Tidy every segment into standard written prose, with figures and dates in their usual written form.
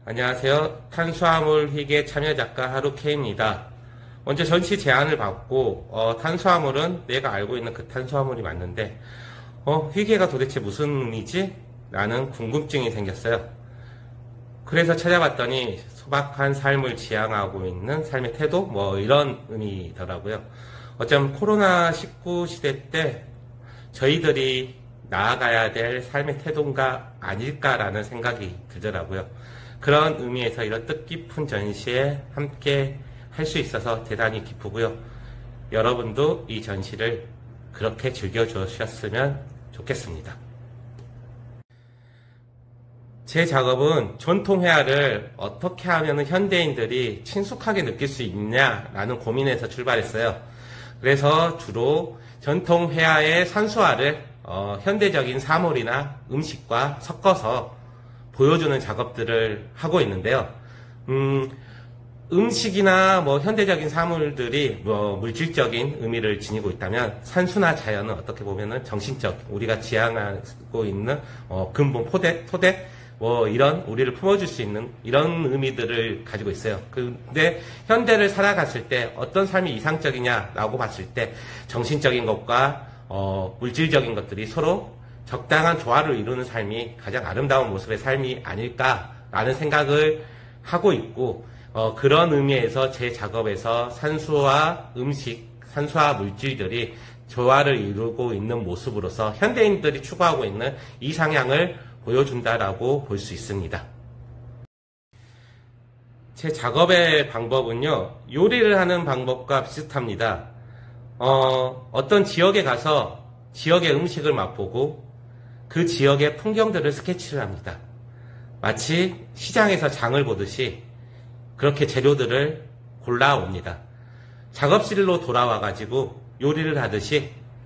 안녕하세요. 탄수화물 희귀 참여 작가 하루케입니다. 먼저 전시 제안을 받고 탄수화물은 내가 알고 있는 그 탄수화물이 맞는데 희귀가 도대체 무슨 의미지? 라는 궁금증이 생겼어요. 그래서 찾아봤더니 소박한 삶을 지향하고 있는 삶의 태도? 이런 의미더라고요. 어쩌면 코로나19 시대 때 저희들이 나아가야 될 삶의 태도인가 아닐까라는 생각이 들더라고요. 그런 의미에서 이런 뜻깊은 전시에 함께 할 수 있어서 대단히 기쁘고요. 여러분도 이 전시를 그렇게 즐겨주셨으면 좋겠습니다. 제 작업은 전통 회화를 어떻게 하면 현대인들이 친숙하게 느낄 수 있냐라는 고민에서 출발했어요. 그래서 주로 전통 회화의 산수화를 현대적인 사물이나 음식과 섞어서 보여주는 작업들을 하고 있는데요. 음식이나 현대적인 사물들이 물질적인 의미를 지니고 있다면 산수나 자연은 어떻게 보면은 정신적, 우리가 지향하고 있는 근본, 토대, 이런 우리를 품어줄 수 있는 이런 의미들을 가지고 있어요. 근데 현대를 살아갔을 때 어떤 삶이 이상적이냐라고 봤을 때 정신적인 것과 물질적인 것들이 서로 적당한 조화를 이루는 삶이 가장 아름다운 모습의 삶이 아닐까라는 생각을 하고 있고, 그런 의미에서 제 작업에서 산수와 음식, 산수와 물질들이 조화를 이루고 있는 모습으로서 현대인들이 추구하고 있는 이 상향을 보여준다라고 볼 수 있습니다. 제 작업의 방법은요, 요리를 하는 방법과 비슷합니다. 어떤 지역에 가서 지역의 음식을 맛보고 그 지역의 풍경들을 스케치를 합니다. 마치 시장에서 장을 보듯이 그렇게 재료들을 골라옵니다. 작업실로 돌아와가지고 요리를 하듯이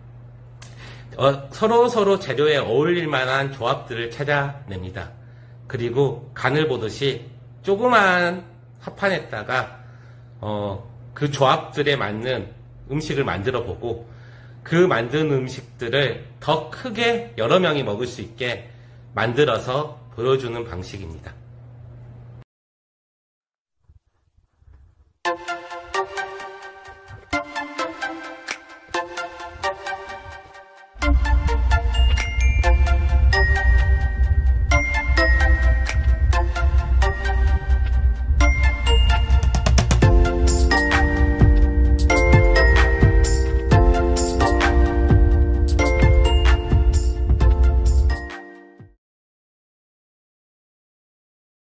서로 재료에 어울릴 만한 조합들을 찾아냅니다. 그리고 간을 보듯이 조그만 합판에다가 그 조합들에 맞는 음식을 만들어 보고 그 만든 음식들을 더 크게 여러 명이 먹을 수 있게 만들어서 보여주는 방식입니다.